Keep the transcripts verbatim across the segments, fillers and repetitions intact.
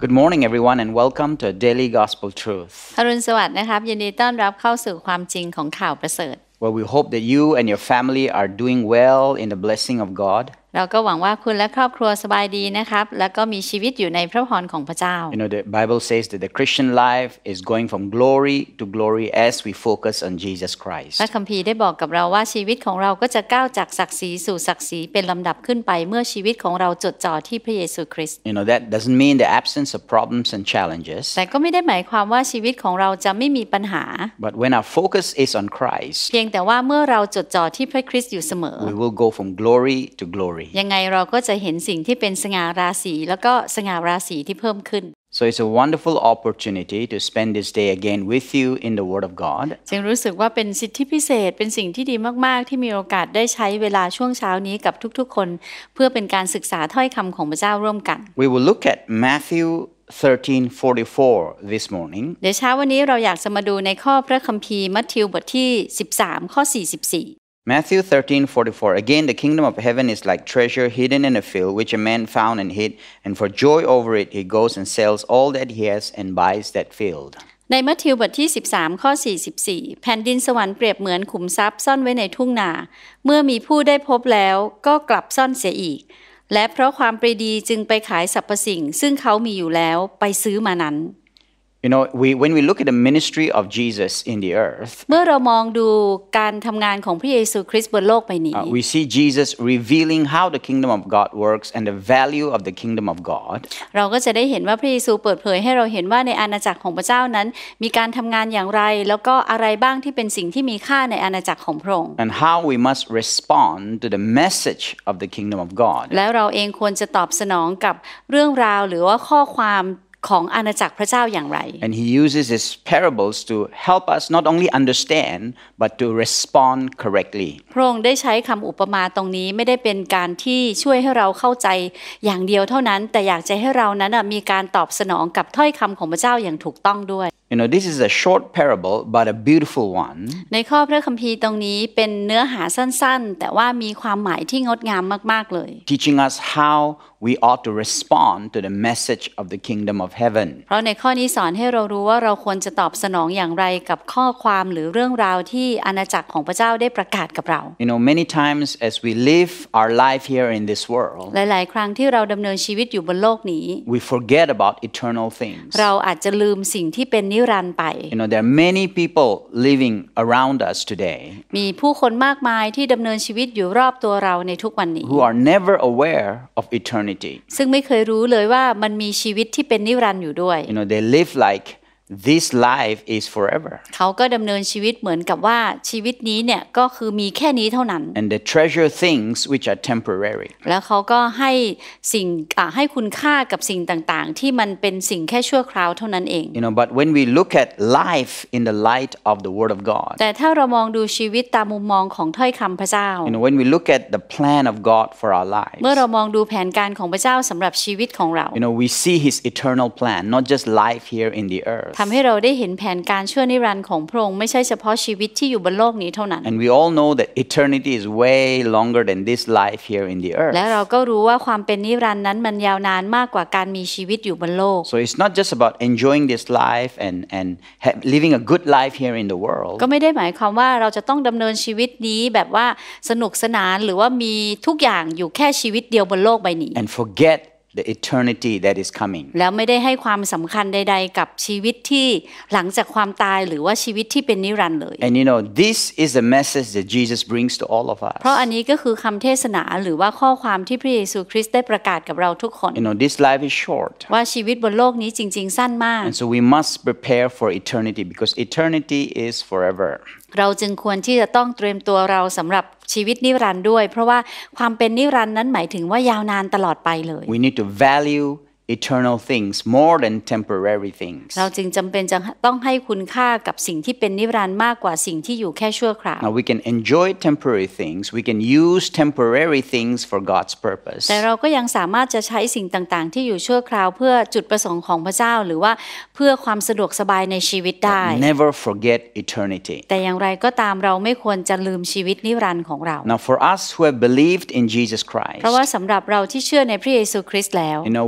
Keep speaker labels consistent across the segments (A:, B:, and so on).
A: Good morning, everyone, and welcome to Daily Gospel Truth.
B: อรุณสวัสดิ์นะครับยินดีต้อนรับเข้าสู่ความจริงของข่าวประเสริฐ
A: Well, we hope that you and your family are doing well in the blessing of God.
B: เราก็หวังว่าคุณและครอบครัวสบายดีนะครับแล้วก็มีชีวิตอยู่ในพระพรของพระเจ้า
A: You know, the Bible says that the Christian life is going from glory to glory as we focus on Jesus Christ.
B: พระคัมภีร์ได้บอกกับเราว่าชีวิตของเราก็จะก้าวจากศักดิ์ศรีสู่ศักดิ์ศรีเป็นลำดับขึ้นไปเมื่อชีวิตของเราจดจ่อที่พระเยซูคริสต์
A: You know, that doesn't mean the absence of problems and challenges.
B: แต่ก็ไม่ได้หมายความว่าชีวิตของเราจะไม่มีปัญหา
A: But when our focus is on Christ,
B: เพียงแต่ว่าเมื่อเราจดจ่อที่พระคริสต์อยู่เสมอ
A: we will go from glory to glory.
B: ยังไงเราก็จะเห็นสิ่งที่เป็นสง่าราศีแล้วก็สง่าราศีที่เพิ่มขึ้น
A: So it's a wonderful opportunity to spend this day again with you in the Word of God.
B: จึงรู้สึกว่าเป็นสิทธิพิเศษเป็นสิ่งที่ดีมากๆที่มีโอกาสได้ใช้เวลาช่วงเช้านี้กับทุกๆคนเพื่อเป็นการศึกษาถ้อยคำของพระเจ้าร่วมกัน
A: We will look at Matthew thirteen forty-four this morning.
B: เดี๋ยวเช้าวันนี้เราอยากจะมาดูในข้อพระคัมภีร์มัทธิวบทที่สิบสามข้อสี่สิบสี่
A: Matthew thirteen forty-four. Again, the kingdom of heaven is like treasure hidden in a field, which a man found and hid, and for joy over it, he goes and sells all that he has and buys that field.
B: ในมัทธิวบทที่สิบสามข้อสี่สิบสี่แผ่นดินสวรรค์เปรียบเหมือนขุมทรัพย์ซ่อนไว้ในทุ่งนาเมื่อมีผู้ได้พบแล้วก็กลับซ่อนเสียอีกและเพราะความปรีดีจึงไปขายสรรพสิ่งซึ่งเขามีอยู่แล้วไปซื้อมานั้น
A: You know, we, when we look at the ministry of Jesus in the earth,
B: เมื่อเรามองดูการทำงานของพระเยซูคริสต์บนโลกใบนี้
A: uh, we see Jesus revealing how the kingdom of God works and the value of the kingdom of God.
B: เราก็จะได้เห็นว่าพระเยซูเปิดเผยให้เราเห็นว่าในอาณาจักรของพระเจ้านั้นมีการทำงานอย่างไรแล้วก็อะไรบ้างที่เป็นสิ่งที่มีค่าในอาณาจักรของพระองค์
A: And how we must respond to the message of the kingdom of God.
B: แล้วเราเองควรจะตอบสนองกับเรื่องราวหรือว่าข้อความของอาณาจักรพระเจ้าอย่างไร
A: And he uses his parables to help us not only understand but to respond correctly.
B: พระองค์ได้ใช้คำอุปมาตรงนี้ไม่ได้เป็นการที่ช่วยให้เราเข้าใจอย่างเดียวเท่านั้นแต่อยากจะให้เรานั้นมีการตอบสนองกับถ้อยคำของพระเจ้าอย่างถูกต้องด้วย
A: You know, this is a short parable but a beautiful one.
B: ในข้อพระคัมภีร์ตรงนี้เป็นเนื้อหาสั้นๆแต่ว่ามีความหมายที่งดงามมากๆเลย
A: Teaching us how we ought to respond to the message of the kingdom of heaven.
B: เพราะในข้อนี้สอนให้เรารู้ว่าเราควรจะตอบสนองอย่างไรกับข้อความหรือเรื่องราวที่อาณาจักรของพระเจ้าได้ประกาศกับเรา
A: You know, many times as we live our life here in this world,
B: หลายๆครั้งที่เราดำเนินชีวิตอยู่บนโลกนี้
A: we forget about eternal things.
B: เราอาจจะลืมสิ่งที่เป็นนิรันดร์ไป
A: You know, there are many people living around us today
B: มีผู้คนมากมายที่ดำเนินชีวิตอยู่รอบตัวเราในทุกวันนี้
A: who are never aware of eternity.
B: ซึ่งไม่เคยรู้เลยว่ามันมีชีวิตที่เป็นนิรันดร์อยู่ด้วย
A: You know, they live like this life is forever.
B: เขาก็ดำเนินชีวิตเหมือนกับว่าชีวิตนี้เนี่ยก็คือมีแค่นี้เท่านั้น
A: And they treasure things which are temporary.
B: แล้วเขาก็ให้สิ่งให้คุณค่ากับสิ่งต่างๆที่มันเป็นสิ่งแค่ชั่วคราวเท่านั้นเอง
A: You know, but when we look at life in the light of the Word of God,
B: แต่ถ้าเรามองดูชีวิตตามมุมมองของถ้อยคำพระเจ้า
A: you know, when we look at the plan of God for our lives,
B: เมื่อเรามองดูแผนการของพระเจ้าสำหรับชีวิตของเรา
A: you know, we see His eternal plan, not just life here in the earth.
B: ทำให้เราได้เห็นแผนการชั่วนิรันดร์ของพระองค์ไม่ใช่เฉพาะชีวิตที่อยู่บนโลกนี้เท่านั้น
A: And we all know that eternity is way longer than this life here in the earth.
B: และเราก็รู้ว่าความเป็นนิรันดร์นั้นมันยาวนานมากกว่าการมีชีวิตอยู่บนโลก
A: So it's not just about enjoying this life and and ha- living a good life here in the world.
B: ก็ไม่ได้หมายความว่าเราจะต้องดำเนินชีวิตนี้แบบว่าสนุกสนานหรือว่ามีทุกอย่างอยู่แค่ชีวิตเดียวบนโลกใบนี้
A: And forget the eternity that is coming.
B: แล้วไม่ได้ให้ความสำคัญใดๆกับชีวิตที่หลังจากความตายหรือว่าชีวิตที่เป็นนิรันดร์เลย
A: And you know, this is the message that Jesus brings to all of us.
B: เพราะอันนี้ก็คือคำเทศนาหรือว่าข้อความที่พระเยซูคริสต์ได้ประกาศกับเราทุกคน
A: You know, this life is short.
B: ว่าชีวิตบนโลกนี้จริงๆสั้นมาก
A: And so we must prepare for eternity because eternity is forever.
B: เราจึงควรที่จะต้องเตรียมตัวเราสำหรับชีวิตนิรันดร์ด้วยเพราะว่าความเป็นนิรันดร์นั้นหมายถึงว่ายาวนานตลอดไปเลย
A: We need to value eternal things more than temporary things.
B: เราจึงจำเป็นจะต้องให้คุณค่ากับสิ่งที่เป็นนิรันดร์มากกว่าสิ่งที่อยู่แค่ชั่วคราว
A: Now we can enjoy temporary things. We can use temporary things for God's purpose.
B: แต่เราก็ยังสามารถจะใช้สิ่งต่างๆที่อยู่ชั่วคราวเพื่อจุดประสงค์ของพระเจ้าหรือว่าเพื่อความสะดวกสบายในชีวิตได้
A: Never forget eternity.
B: แต่อย่างไรก็ตามเราไม่ควรจะลืมชีวิตนิรันดร์ของเรา
A: Now for us who have believed in Jesus Christ,
B: เพราะว่าสำหรับเราที่เชื่อในพระเยซูคริสต์แล้ว
A: you know, we have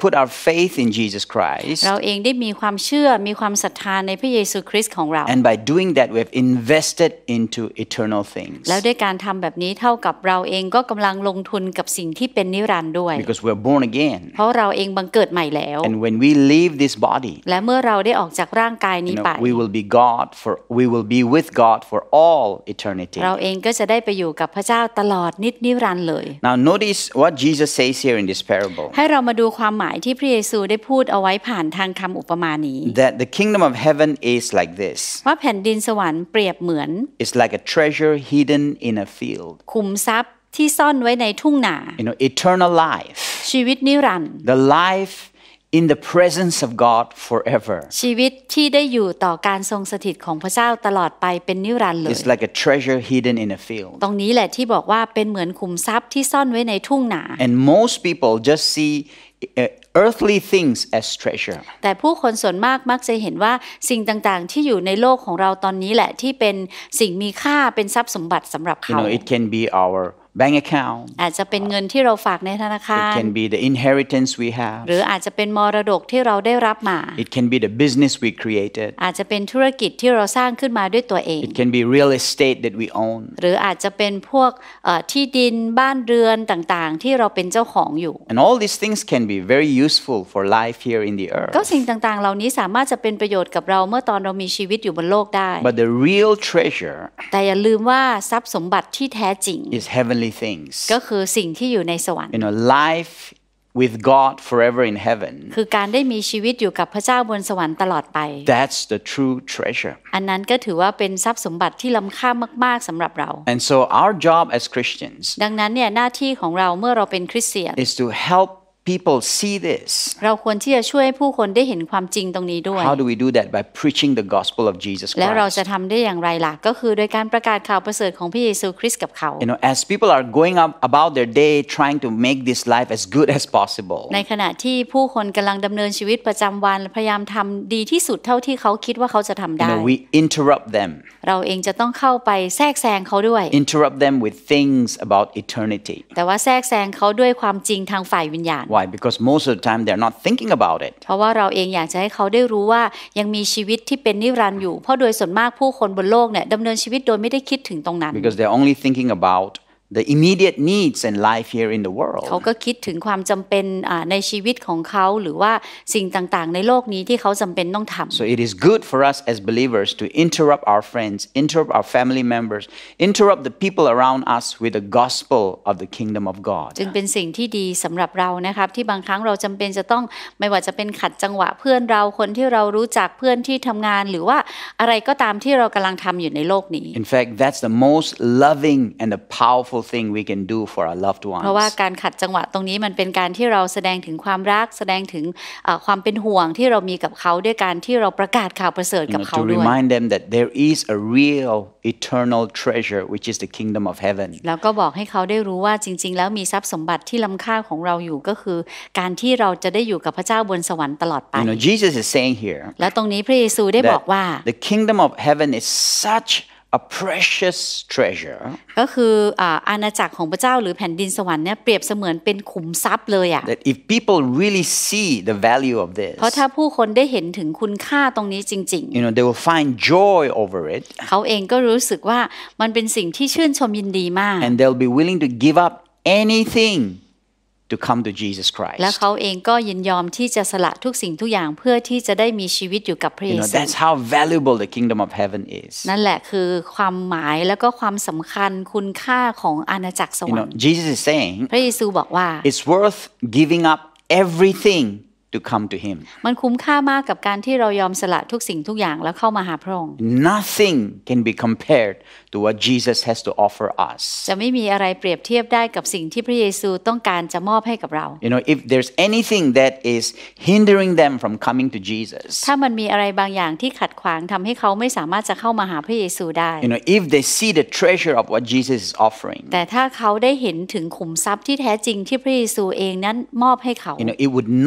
A: put our faith in Jesus Christ
B: เราเองได้มีความเชื่อมีความศรัทธาในพระเยซูคริสต์ของเรา
A: and by doing that we have invested into eternal things
B: แล้วด้วยการทำแบบนี้เท่ากับเราเองก็กำลังลงทุนกับสิ่งที่เป็นนิรันดร์ด้วย
A: because we're born again
B: เพราะเราเองบังเกิดใหม่แล้ว
A: and when we leave this body
B: และเมื่อเราได้ออกจากร่างกายนี้
A: you
B: ไป
A: know, we will be God for we will be with God for all eternity
B: เราเองก็จะได้ไปอยู่กับพระเจ้าตลอดนิจนิรันดร์เลย
A: now notice what Jesus says here in this parable
B: ให้เรามาดูความหมายที่พระเยซูได้พูดเอาไว้ผ่านทางคำอุปมานี้
A: that the kingdom of heaven is like this
B: ว่าแผ่นดินสวรรค์เปรียบเหมือน
A: it's like a treasure hidden in a field
B: ขุมทรัพย์ที่ซ่อนไว้ในทุ่งนา
A: you know eternal life
B: ชีวิตนิรันดร์
A: the life in the presence of God forever
B: ชีวิตที่ได้อยู่ต่อการทรงสถิตของพระเจ้าตลอดไปเป็นนิรันดร์เลย
A: it's like a treasure hidden in a field
B: ตรงนี้แหละที่บอกว่าเป็นเหมือนขุมทรัพย์ที่ซ่อนไว้ในทุ่งนา
A: and most people just see earthly things as treasure
B: แต่ผู้คนส่วนมากมักจะเห็นว่าสิ่งต่างๆที่อยู่ในโลกของเราตอนนี้แหละที่เป็นสิ่งมีค่าเป็นทรัพย์สมบัติสำหรับ
A: you
B: เขา
A: know it can be our bank account
B: อาจจะเป็นเงินที่เราฝากในธนาคาร
A: it can be the inheritance we have
B: หรืออาจจะเป็นมรดกที่เราได้รับมา
A: it can be the business we created
B: อาจจะเป็นธุรกิจที่เราสร้างขึ้นมาด้วยตัวเอง
A: it can be real estate that we own
B: หรืออาจจะเป็นพวกที่ดินบ้านเรือนต่างๆที่เราเป็นเจ้าของอยู่
A: and all these things can be very useful for life here in the earth
B: ก็สิ่งต่างๆเหล่านี้สามารถจะเป็นประโยชน์กับเราเมื่อตอนเรามีชีวิตอยู่บนโลกได้
A: but the real treasure
B: แต่อย่าลืมว่าทรัพย์สมบัติที่แท้จริง
A: is heavenly things
B: ก็คือสิ่งที่อยู่ในสวรรค์
A: you know life with God forever in heaven
B: คือการได้มีชีวิตอยู่กับพระเจ้าบนสวรรค์ตลอดไป
A: that's the true treasure
B: อันนั้นก็ถือว่าเป็นทรัพย์สมบัติที่ล้ำค่ามากๆสำหรับเรา
A: and so our job as Christians
B: ดังนั้นเนี่ยหน้าที่ของเราเมื่อเราเป็นคริสเตียน
A: is to help people see this
B: เราควรที่จะช่วยให้ผู้คนได้เห็นความจริงตรงนี้ด้วย
A: how do we do that by preaching the gospel of Jesus
B: แล้วเรา
A: Christ
B: จะทำได้อย่างไรล่ะก็คือโดยการประกาศข่าวประเสริฐของพระเยซูคริสต์กับเขา
A: you know as people are going up about their day trying to make this life as good as possible
B: ในขณะที่ผู้คนกำลังดำเนินชีวิตประจำวันพยายามทำดีที่สุดเท่าที่เขาคิดว่าเขาจะทำได้
A: you know we interrupt them
B: เราเองจะต้องเข้าไปแทรกแซงเขาด้วย
A: interrupt them with things about eternity
B: แต่ว่าแทรกแซงเขาด้วยความจริงทางฝ่ายวิญญาณ
A: why because most of the time they're not thinking about it
B: เพราะว่าเราเองอยากจะให้เขาได้รู้ว่ายังมีชีวิตที่เป็นนิรันดร์อยู่เพราะโดยส่วนมากผู้คนบนโลกเนี่ยดำเนินชีวิตโดยไม่ได้คิดถึงตรงนั้น
A: because they're only thinking about the immediate needs and life here in the world
B: เขาก็คิดถึงความจำเป็นในชีวิตของเขาหรือว่าสิ่งต่างๆในโลกนี้ที่เขาจำเป็นต้องทำ
A: so it is good for us as believers to interrupt our friends interrupt our family members interrupt the people around us with the gospel of the kingdom of God
B: จึงเป็นสิ่งที่ดีสำหรับเรานะครับที่บางครั้งเราจำเป็นจะต้องไม่ว่าจะเป็นขัดจังหวะเพื่อนเราคนที่เรารู้จักเพื่อนที่ทำงานหรือว่าอะไรก็ตามที่เรากำลังทำอยู่ในโลกนี้
A: in fact that's the most loving and the powerful thing we can do for our loved ones
B: เพราะว่าการขัดจังหวะตรงนี้มันเป็นการที่เราแสดงถึงความรักแสดงถึงความเป็นห่วงที่เรามีกับเขาด้วยการที่เราประกาศข่าวประเสริฐกับเขาด้วย
A: to remind them that there is a real eternal treasure which is the kingdom of heaven
B: แล้วก็บอกให้เขาได้รู้ว่าจริงๆแล้วมีทรัพย์สมบัติที่ล้ำค่าของเราอยู่ก็คือการที่เราจะได้อยู่กับพระเจ้าบนสวรรค์ตลอดไป
A: you know Jesus is saying here
B: และตรงนี้พระเยซูได้บอกว่า
A: the kingdom of heaven is such a precious treasure
B: ก็คืออาณาจักรของพระเจ้าหรือแผ่นดินสวรรค์เนี่ยเปรียบเสมือนเป็นขุมทรัพย์เลยอ่ะ
A: that if people really see the value of this
B: เพราะถ้าผู้คนได้เห็นถึงคุณค่าตรงนี้จริงๆ
A: you know they will find joy over it
B: เขาเองก็รู้สึกว่ามันเป็นสิ่งที่ชื่นชมยินดีมาก
A: and they'll be willing to give up anything to come to Jesus Christ
B: และเขาเองก็ยินยอมที่จะสละทุกสิ่งทุกอย่างเพื่อที่จะได้มีชีวิตอยู่กับพระเย
A: you know
B: ซู
A: that's how valuable the kingdom of heaven is
B: นั่นแหละคือความหมายแล้วก็ความสำคัญคุณค่าของอาณาจักรสว
A: you
B: ร
A: know
B: รค์
A: Jesus is saying
B: พระเยซูบอกว่า
A: it's worth giving up everything to come to him
B: มันคุ้มค่ามากกับการที่เรายอมสละทุกสิ่งทุกอย่างแล้วเข้ามาหาพระองค์
A: nothing can be compared to what Jesus has to offer us
B: จะไม่มีอะไรเปรียบเทียบได้กับสิ่งที่พระเยซูต้องการจะมอบให้กับเรา
A: you know if there's anything that is hindering them from coming to Jesus
B: ถ้ามันมีอะไรบางอย่างที่ขัดขวางทำให้เขาไม่สามารถจะเข้ามาหาพระเยซูได้
A: you know if they see the treasure of what Jesus is offering
B: แต่ถ้าเขาได้เห็นถึงขุมทรัพย์ที่แท้จริงที่พระเยซูเองนั้นมอบให้เขา
A: you know it would not be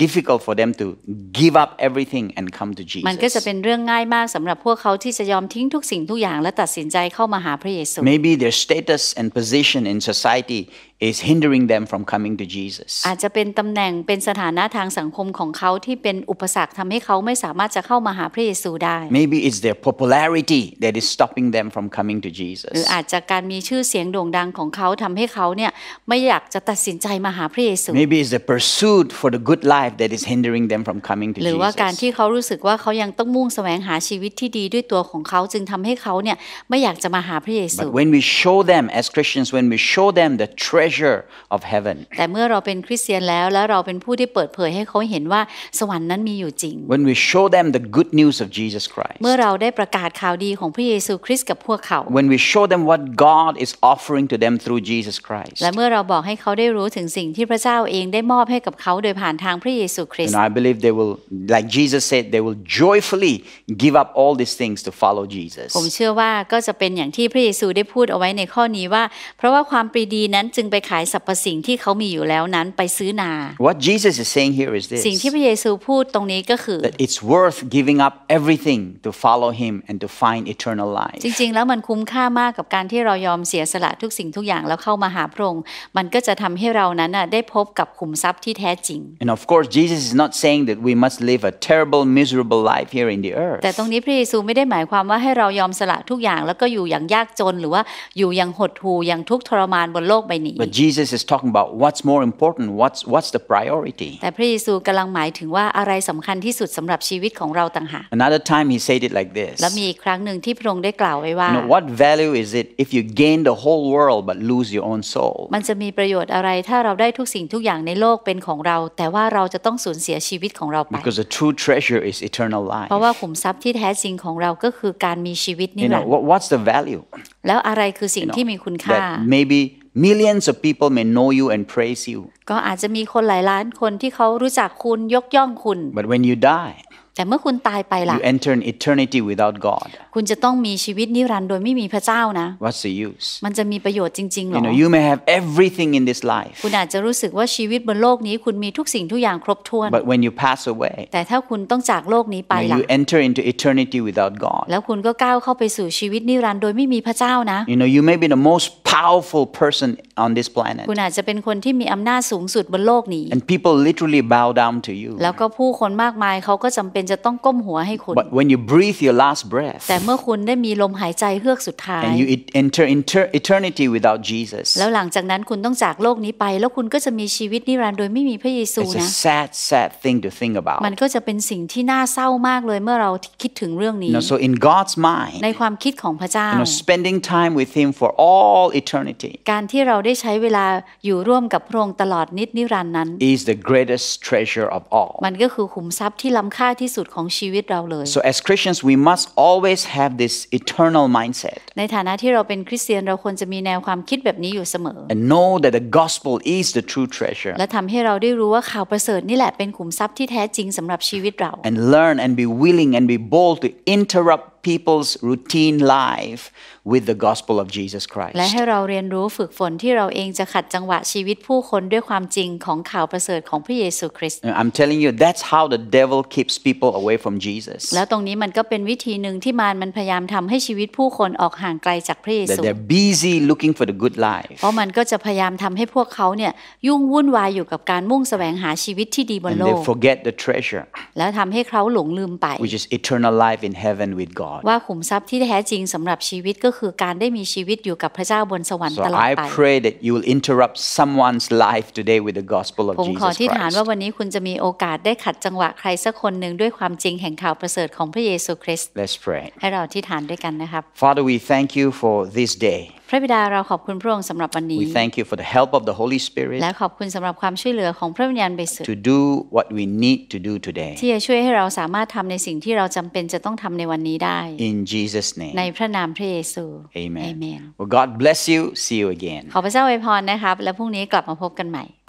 A: difficult for them to give up everything and come to Jesus.
B: มันก็จะเป็นเรื่องง่ายมากสำหรับพวกเขาที่จะยอมทิ้งทุกสิ่งทุกอย่างและตัดสินใจเข้ามาหาพระเยซู
A: Maybe their status and position in society is hindering them from coming to Jesus.
B: อาจจะเป็นตำแหน่งเป็นสถานะทางสังคมของเขาที่เป็นอุปสรรคทำให้เขาไม่สามารถจะเข้ามาหาพระเยซูได้
A: Maybe it's their popularity that is stopping them from coming to
B: หรือ
A: Jesus.
B: อาจจะการมีชื่อเสียงโด่งดังของเขาทำให้เขาเนี่ยไม่อยากจะตัดสินใจมาหาพระเยซู
A: Maybe it's the pursuit for the good life that is hindering them from coming to
B: หรือว่าการ
A: Jesus.
B: ที่เขารู้สึกว่าเขายังต้องมุ่งแสวงหาชีวิตที่ดีด้วยตัวของเขาจึงทำให้เขาเนี่ยไม่อยากจะมาหาพระเยซู
A: But when we show them as Christians, when we show them the treasure of heaven,
B: แต่เมื่อเราเป็นคริสเตียนแล้วแล้วเราเป็นผู้ที่เปิดเผยให้เขาเห็นว่าสวรรค์นั้นมีอยู่จริง
A: when we show them the good news of Jesus Christ,
B: เมื่อเราได้ประกาศข่าวดีของพระเยซูคริสต์กับพวกเขา
A: when we show them what God is offering to them through Jesus Christ,
B: และเมื่อเราบอกให้เขาได้รู้ถึงสิ่งที่พระเจ้าเองได้มอบให้กับเขาโดยผ่านทางพระเยซูคริส
A: and
B: ต์
A: I believe they will, like Jesus said, they will joyfully give up all these things to follow Jesus.
B: ผมเชื่อว่าก็จะเป็นอย่างที่พระเยซูได้พูดเอาไว้ในข้อนี้ว่าเพราะว่าความปรีดีนั้นจึงไปขายสรรพสิ่งที่เขามีอยู่แล้วนั้นไปซื้อนา
A: What Jesus is saying here is this,
B: สิ่งที่พระเยซูพูดตรงนี้ก็คือ
A: that it's worth giving up everything to follow Him and to find eternal life.
B: จริงๆแล้วมันคุ้มค่ามากกับการที่เรายอมเสียสละทุกสิ่งทุกอย่างแล้วเข้ามาหาพระองค์มันก็จะทำให้เรานั้นน่ะได้พบกับขุมทรัพย์ที่แท้จริง
A: And of course, Jesus is not saying that we must live a terrible, miserable life here in the earth.
B: แต่ตรงนี้พระเยซูไม่ได้หมายความว่าให้เรายอมสละทุกอย่างแล้วก็อยู่อย่างยากจนหรือว่าอยู่อย่างหดหู่อย่างทุกข์ทรมานบนโลกใบนี้
A: But Jesus is talking about what's more important, what's what's the priority.
B: แต่พระเยซูกำลังหมายถึงว่าอะไรสำคัญที่สุดสำหรับชีวิตของเราต่างหาก
A: Another time he said it like this.
B: และมีอีกครั้งหนึ่งที่พระองค์ได้กล่าวไว้ว่า
A: You know, what value is it if you gain the whole world but lose your own soul?
B: มันจะมีประโยชน์อะไรถ้าเราได้ทุกสิ่งทุกอย่างในโลกเป็นของเราแต่ว่าเราจะต้องสูญเสียชีวิตของเราไป
A: Because the true treasure is eternal life.
B: เพราะว่าขุมทรัพย์ที่แท้จริงของเราก็คือการมีชีวิตนิ
A: You
B: รั
A: know,
B: นดร์
A: what, what's the value?
B: แล้วอะไรคือสิ่ง
A: You
B: ที่
A: know,
B: มีคุณค่า
A: that maybe millions of people may know you and praise you.
B: ก็อาจจะมีคนหลายล้านคนที่เขารู้จักคุณยกย่องคุณ
A: But when you die,
B: แต่เมื่อคุณตายไปล่ะ
A: you enter an eternity without God.
B: คุณจะต้องมีชีวิตนิรันดร์โดยไม่มีพระเจ้านะ
A: What's the use?
B: มันจะมีประโยชน์จริงๆหร
A: You
B: อ
A: know, you may have everything in this life.
B: คุณอาจจะรู้สึกว่าชีวิตบนโลกนี้คุณมีทุกสิ่งทุกอย่างครบถ้วน
A: But when you pass away,
B: แต่ถ้าคุณต้องจากโลกนี้ไป
A: you know,
B: ล่ะ
A: you enter into eternity without God.
B: แล้วคุณก็ก้าวเข้าไปสู่ชีวิตนิรันดร์โดยไม่มีพระเจ้านะ
A: You know, you may be the most powerful person on this planet.
B: คุณอาจจะเป็นคนที่มีอำนาจสูงสุดบนโลกนี้
A: And people literally bow down to you.
B: แล้วก็ผู้คนมากมายเขาก็จำเป็นจะต้องก้มหัวให้คุณ
A: But when you breathe your last breath
B: แต่เมื่อคุณได้มีลมหายใจเฮือกสุดท้าย
A: and you enter into eternity without Jesus,
B: แล้วหลังจากนั้นคุณต้องจากโลกนี้ไปแล้วคุณก็จะมีชีวิตนิรันดร์โดยไม่มีพระเยซู
A: it's a
B: นะ
A: sad, sad thing to think about.
B: มันก็จะเป็นสิ่งที่น่าเศร้ามากเลยเมื่อเราคิดถึงเรื่องนี้
A: You know, so in God's mind,
B: ในความคิดของพระเจ้า
A: you know, spending time with Him for all eternity
B: การที่เราได้ใช้เวลาอยู่ร่วมกับพระองค์ตลอดนิจนิรันดร์นั้น
A: is the greatest treasure of all.
B: มันก็คือขุมทรัพย์ที่ล้ำค่าที่สุดของชีวิตเราเลย
A: So as Christians, we must always have this eternal mindset
B: ในฐานะที่เราเป็นคริสเตียนเราควรจะมีแนวความคิดแบบนี้อยู่เสมอ
A: and know that the gospel is the true treasure
B: และทำให้เราได้รู้ว่าข่าวประเสริฐนี่แหละเป็นขุมทรัพย์ที่แท้จริงสำหรับชีวิตเรา
A: and learn and be willing and be bold to interrupt people's routine life with the gospel of Jesus Christ.
B: และให้เราเรียนรู้ฝึกฝนที่เราเองจะขัดจังหวะชีวิตผู้คนด้วยความจริงของข่าวประเสริฐของพระเยซูคริสต์
A: I'm telling you, that's how the devil keeps people away from Jesus.
B: แล้วตรงนี้มันก็เป็นวิธีหนึ่งที่มารมันพยายามทำให้ชีวิตผู้คนออกห่างไกลจากพระเย
A: That
B: ซู
A: they're busy looking for the good life.
B: เพราะมันก็จะพยายามทำให้พวกเขาเนี่ยยุ่งวุ่นวายอยู่กับการมุ่งแสวงหาชีวิตที่ดีบน
A: And
B: โล
A: they
B: ก
A: forget the treasure,
B: แล้วทำให้เขาหลงลืมไป
A: which is eternal life in heaven with God.
B: ว่าขุมทรัพย์ที่แท้จริงสำหรับชีวิตก็คือการได้มีชีวิตอยู่กับพระเจ้าบนสวรรค์
A: So
B: ตลอด
A: I
B: ไป
A: pray that you will interrupt someone's life today with the gospel of
B: ผมขอ
A: Jesus
B: ที่ฐาน
A: Christ.
B: ว่าวันนี้คุณจะมีโอกาสได้ขัดจังหวะใครสักคนหนึ่งด้วยความจริงแห่งข่าวประเสริฐของพระเยซูคริสต์
A: Let's pray.
B: ให้เราที่ฐานด้วยกันนะครับ
A: Father, we thank you for this day.
B: พระบิดาเราขอบคุณพระองค์สำหรับวันนี้
A: We thank you for the help of the Holy Spirit
B: และขอบคุณสำหรับความช่วยเหลือของพระวิญญาณบริสุทธิ์
A: to do what we need to do today.
B: ที่จะช่วยให้เราสามารถทำในสิ่งที่เราจำเป็นจะต้องทำในวันนี้ได้
A: In Jesus'
B: ใน
A: name.
B: พระนามพระเยซู
A: Amen.
B: Amen
A: Well, God bless you. See you again.
B: ขอพระเจ้าอวยพรนะครับและพรุ่งนี้กลับมาพบกันใหม่